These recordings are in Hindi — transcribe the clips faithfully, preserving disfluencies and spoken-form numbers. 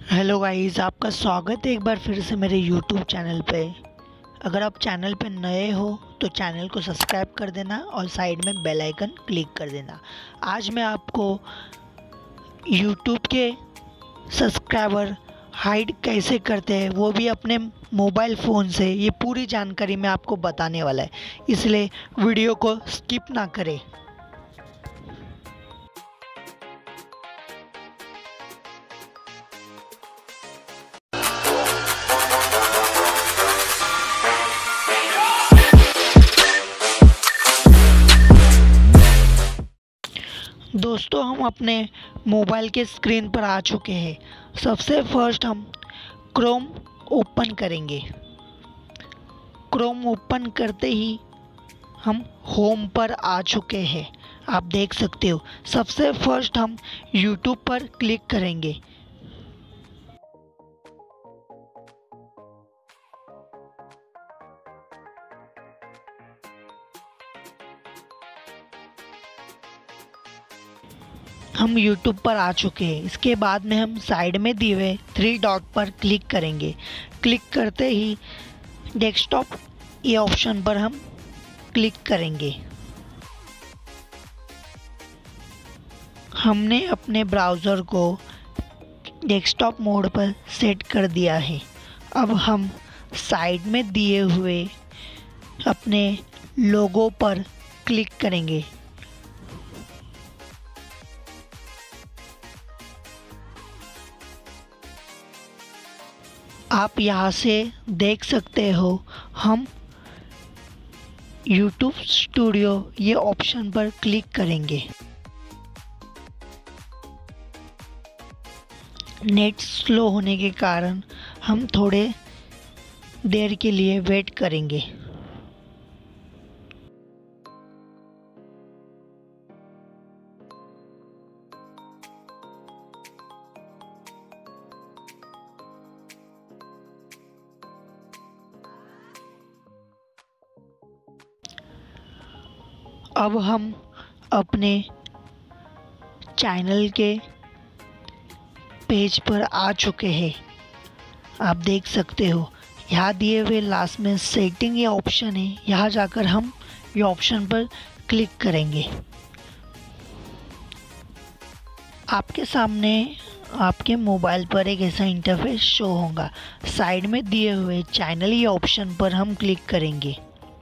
हेलो गाइस, आपका स्वागत है एक बार फिर से मेरे यूट्यूब चैनल पे। अगर आप चैनल पे नए हो तो चैनल को सब्सक्राइब कर देना और साइड में बेल आइकन क्लिक कर देना। आज मैं आपको यूट्यूब के सब्सक्राइबर हाइड कैसे करते हैं वो भी अपने मोबाइल फ़ोन से, ये पूरी जानकारी मैं आपको बताने वाला है, इसलिए वीडियो को स्किप ना करें। दोस्तों, हम अपने मोबाइल के स्क्रीन पर आ चुके हैं। सबसे फर्स्ट हम क्रोम ओपन करेंगे। क्रोम ओपन करते ही हम होम पर आ चुके हैं, आप देख सकते हो। सबसे फर्स्ट हम यूट्यूब पर क्लिक करेंगे। हम यूट्यूब पर आ चुके हैं। इसके बाद में हम साइड में दिए हुए थ्री डॉट पर क्लिक करेंगे। क्लिक करते ही डेस्कटॉप ये ऑप्शन पर हम क्लिक करेंगे। हमने अपने ब्राउज़र को डेस्कटॉप मोड पर सेट कर दिया है। अब हम साइड में दिए हुए अपने लोगो पर क्लिक करेंगे। आप यहाँ से देख सकते हो, हम यूट्यूब स्टूडियो ये ऑप्शन पर क्लिक करेंगे। नेट स्लो होने के कारण हम थोड़े देर के लिए वेट करेंगे। अब हम अपने चैनल के पेज पर आ चुके हैं, आप देख सकते हो। यहाँ दिए हुए लास्ट में सेटिंग ये ऑप्शन है, यहाँ जाकर हम ये ऑप्शन पर क्लिक करेंगे। आपके सामने आपके मोबाइल पर एक ऐसा इंटरफेस शो होगा। साइड में दिए हुए चैनल ये ऑप्शन पर हम क्लिक करेंगे।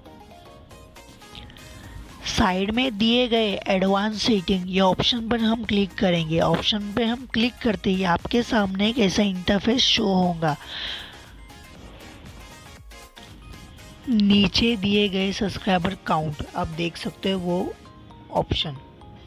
साइड में दिए गए एडवांस सेटिंग ये ऑप्शन पर हम क्लिक करेंगे। ऑप्शन पे हम क्लिक करते ही आपके सामने एक ऐसा इंटरफेस शो होगा। नीचे दिए गए सब्सक्राइबर काउंट आप देख सकते हो, वो ऑप्शन,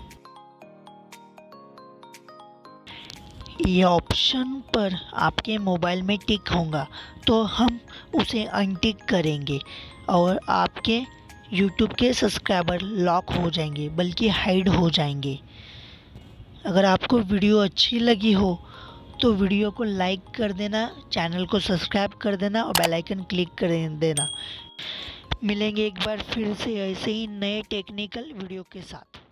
ये ऑप्शन पर आपके मोबाइल में टिक होगा तो हम उसे अनटिक करेंगे और आपके यूट्यूब के सब्सक्राइबर लॉक हो जाएंगे, बल्कि हाइड हो जाएंगे। अगर आपको वीडियो अच्छी लगी हो तो वीडियो को लाइक कर देना, चैनल को सब्सक्राइब कर देना और बेल आइकन क्लिक कर देना। मिलेंगे एक बार फिर से ऐसे ही नए टेक्निकल वीडियो के साथ।